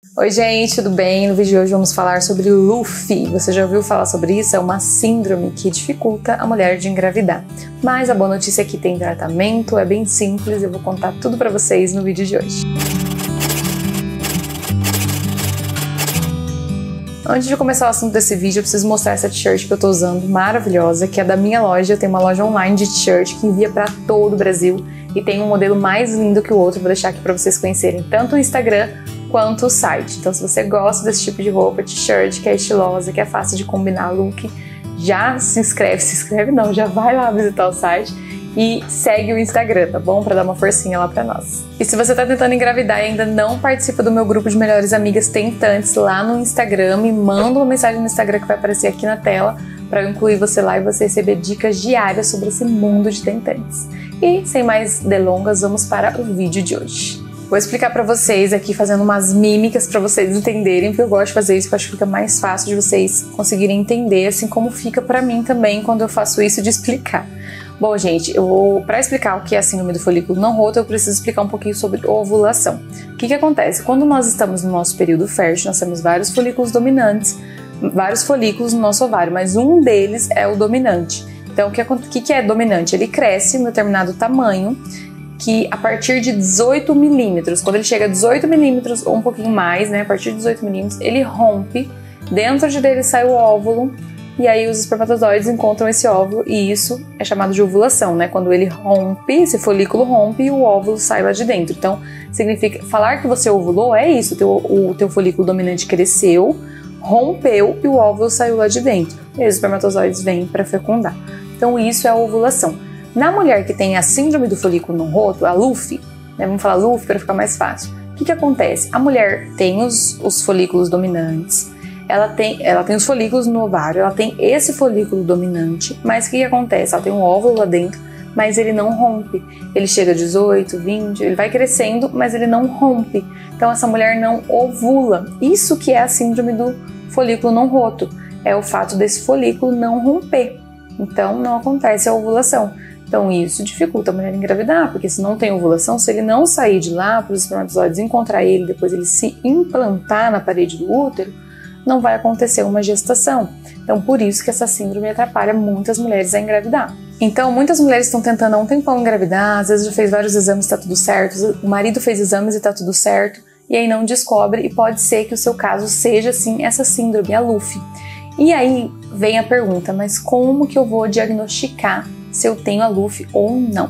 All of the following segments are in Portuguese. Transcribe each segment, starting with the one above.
Oi gente, tudo bem? No vídeo de hoje vamos falar sobre LUFI. Você já ouviu falar sobre isso? É uma síndrome que dificulta a mulher de engravidar. Mas a boa notícia é que tem tratamento, é bem simples, eu vou contar tudo pra vocês no vídeo de hoje. Antes de começar o assunto desse vídeo, eu preciso mostrar essa t-shirt que eu tô usando, maravilhosa, que é da minha loja. Eu tenho uma loja online de t-shirt que envia pra todo o Brasil e tem um modelo mais lindo que o outro. Vou deixar aqui pra vocês conhecerem tanto o Instagram quanto o site. Então, se você gosta desse tipo de roupa, t-shirt, que é estilosa, que é fácil de combinar look, já já vai lá visitar o site e segue o Instagram, tá bom? Pra dar uma forcinha lá pra nós. E se você tá tentando engravidar e ainda não participa do meu grupo de melhores amigas tentantes lá no Instagram, me manda uma mensagem no Instagram que vai aparecer aqui na tela pra eu incluir você lá e você receber dicas diárias sobre esse mundo de tentantes. E, sem mais delongas, vamos para o vídeo de hoje. Vou explicar pra vocês aqui fazendo umas mímicas pra vocês entenderem, porque eu gosto de fazer isso, porque eu acho que fica mais fácil de vocês conseguirem entender, assim como fica pra mim também quando eu faço isso de explicar. Bom, gente, pra explicar o que é a síndrome do folículo não roto, eu preciso explicar um pouquinho sobre ovulação. O que acontece? Quando nós estamos no nosso período fértil, nós temos vários folículos dominantes, vários folículos no nosso ovário, mas um deles é o dominante. Então, o que é dominante? Ele cresce em um determinado tamanho, que a partir de 18 milímetros, quando ele chega a 18 milímetros ou um pouquinho mais, né, a partir de 18 milímetros, ele rompe, dentro dele sai o óvulo, e aí os espermatozoides encontram esse óvulo, e isso é chamado de ovulação, né, quando ele rompe, esse folículo rompe e o óvulo sai lá de dentro. Então, significa, falar que você ovulou é isso, o teu folículo dominante cresceu, rompeu e o óvulo saiu lá de dentro, e os espermatozoides vêm para fecundar. Então, isso é a ovulação. Na mulher que tem a síndrome do folículo não roto, a LUFI, né, vamos falar LUFI para ficar mais fácil. O que acontece? A mulher tem os folículos dominantes, ela tem os folículos no ovário, ela tem esse folículo dominante, mas o que acontece? Ela tem um óvulo lá dentro, mas ele não rompe. Ele chega a 18, 20, ele vai crescendo, mas ele não rompe. Então essa mulher não ovula. Isso que é a síndrome do folículo não roto, é o fato desse folículo não romper. Então não acontece a ovulação. Então isso dificulta a mulher engravidar, porque se não tem ovulação, se ele não sair de lá para os espermatozoides encontrar ele, depois ele se implantar na parede do útero, não vai acontecer uma gestação. Então por isso que essa síndrome atrapalha muitas mulheres a engravidar. Então muitas mulheres estão tentando há um tempão engravidar, às vezes já fez vários exames e está tudo certo, o marido fez exames e está tudo certo, e aí não descobre, e pode ser que o seu caso seja sim essa síndrome, a LUFI. E aí vem a pergunta, mas como que eu vou diagnosticar se eu tenho a LUFI ou não?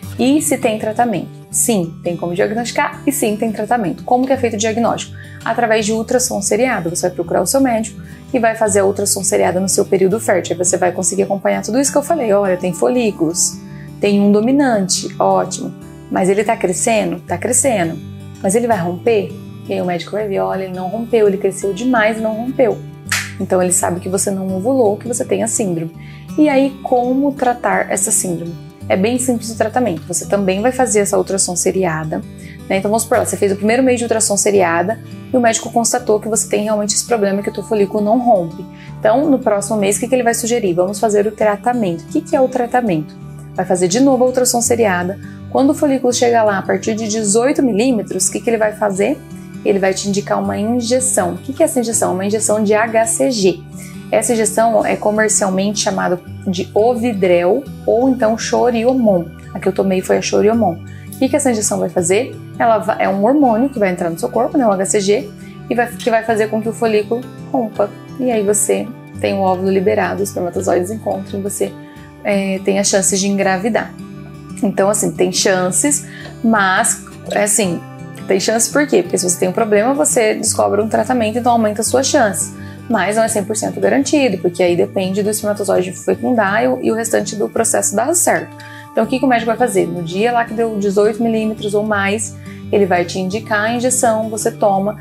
E se tem tratamento? Sim, tem como diagnosticar e sim, tem tratamento. Como que é feito o diagnóstico? Através de ultrassom seriado. Você vai procurar o seu médico e vai fazer a ultrassom seriada no seu período fértil. Aí você vai conseguir acompanhar tudo isso que eu falei. Olha, tem folículos, tem um dominante, ótimo. Mas ele tá crescendo? Tá crescendo. Mas ele vai romper? E aí o médico vai ver, olha, ele não rompeu, ele cresceu demais e não rompeu. Então ele sabe que você não ovulou, que você tem a síndrome. E aí, como tratar essa síndrome? É bem simples o tratamento. Você também vai fazer essa ultrassom seriada, né? Então vamos supor, você fez o primeiro mês de ultrassom seriada e o médico constatou que você tem realmente esse problema, que o teu folículo não rompe. Então, no próximo mês, o que ele vai sugerir? Vamos fazer o tratamento. O que é o tratamento? Vai fazer de novo a ultrassom seriada. Quando o folículo chegar lá a partir de 18 milímetros, o que ele vai fazer? Ele vai te indicar uma injeção. O que é essa injeção? Uma injeção de HCG. Essa injeção é comercialmente chamada de Ovidrel ou então Choriomon. A que eu tomei foi a Choriomon. O que essa injeção vai fazer? Ela é um hormônio que vai entrar no seu corpo, né, o HCG, e que vai fazer com que o folículo rompa. E aí você tem o óvulo liberado, os espermatozoides encontram e você tem as chances de engravidar. Então, assim, tem chances, mas, assim, tem chances por quê? Porque se você tem um problema, você descobre um tratamento, então aumenta as suas chances. Mas não é 100% garantido, porque aí depende do espermatozoide fecundar e o restante do processo dar certo. Então o que o médico vai fazer? No dia lá que deu 18 milímetros ou mais, ele vai te indicar a injeção, você toma,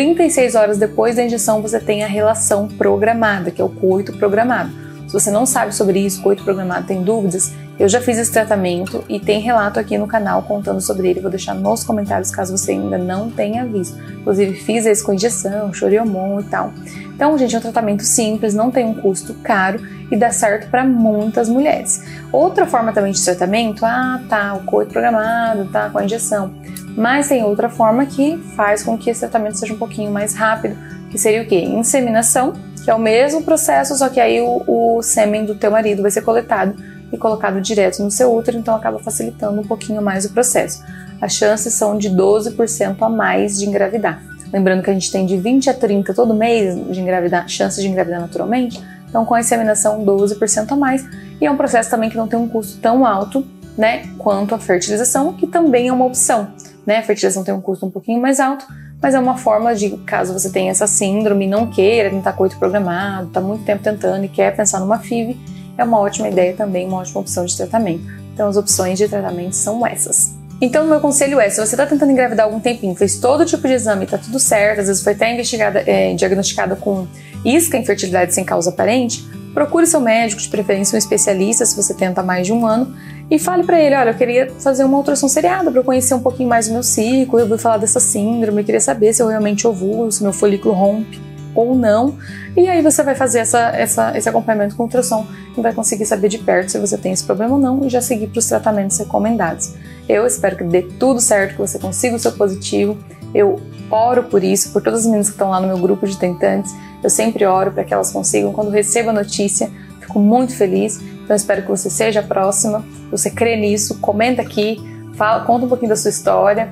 36 horas depois da injeção você tem a relação programada, que é o coito programado. Se você não sabe sobre isso, coito programado, tem dúvidas, Eu já fiz esse tratamento e tem relato aqui no canal contando sobre ele. Vou deixar nos comentários caso você ainda não tenha visto. Inclusive fiz esse com injeção, choriomon e tal. Então, gente, é um tratamento simples, não tem um custo caro e dá certo para muitas mulheres. Outra forma também de tratamento, o coito programado, com a injeção. Mas tem outra forma que faz com que esse tratamento seja um pouquinho mais rápido, que seria o quê? Inseminação, que é o mesmo processo, só que aí o sêmen do teu marido vai ser coletado e colocado direto no seu útero, então acaba facilitando um pouquinho mais o processo. As chances são de 12% a mais de engravidar. Lembrando que a gente tem de 20 a 30 todo mês de engravidar, chances de engravidar naturalmente, então com a inseminação 12% a mais, e é um processo também que não tem um custo tão alto, né, quanto a fertilização, que também é uma opção, né? A fertilização tem um custo um pouquinho mais alto, mas é uma forma de, caso você tenha essa síndrome e não queira tentar coito programado, tá muito tempo tentando e quer pensar numa FIV, é uma ótima ideia também, uma ótima opção de tratamento. Então as opções de tratamento são essas. Então o meu conselho é, se você está tentando engravidar há algum tempinho, fez todo tipo de exame, tá tudo certo, às vezes foi até diagnosticada com isca, infertilidade sem causa aparente, procure seu médico, de preferência um especialista, se você tenta há mais de um ano, e fale pra ele, olha, eu queria fazer uma ultrassom seriada para conhecer um pouquinho mais do meu ciclo, eu ouvi falar dessa síndrome, eu queria saber se eu realmente ovulo, se meu folículo rompe ou não, e aí você vai fazer esse acompanhamento com ultrassom e vai conseguir saber de perto se você tem esse problema ou não e já seguir para os tratamentos recomendados. Eu espero que dê tudo certo, que você consiga o seu positivo, eu oro por isso, por todas as meninas que estão lá no meu grupo de tentantes, eu sempre oro para que elas consigam, quando recebo a notícia, fico muito feliz, então espero que você seja a próxima, você crê nisso, comenta aqui, conta um pouquinho da sua história.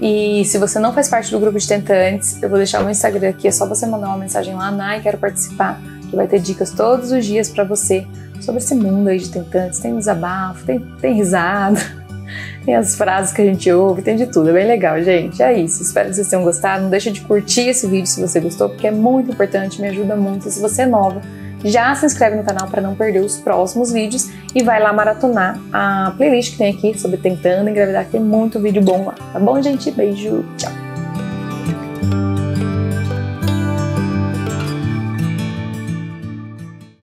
E se você não faz parte do grupo de tentantes, eu vou deixar o meu Instagram aqui, é só você mandar uma mensagem lá, Nai, quero participar, que vai ter dicas todos os dias pra você sobre esse mundo aí de tentantes, tem desabafo, tem risada, tem as frases que a gente ouve, tem de tudo, é bem legal, gente, é isso, espero que vocês tenham gostado, não deixa de curtir esse vídeo se você gostou, porque é muito importante, me ajuda muito, e se você é nova, já se inscreve no canal para não perder os próximos vídeos e vai lá maratonar a playlist que tem aqui sobre tentando engravidar, que tem muito vídeo bom lá, tá bom, gente? Beijo, tchau!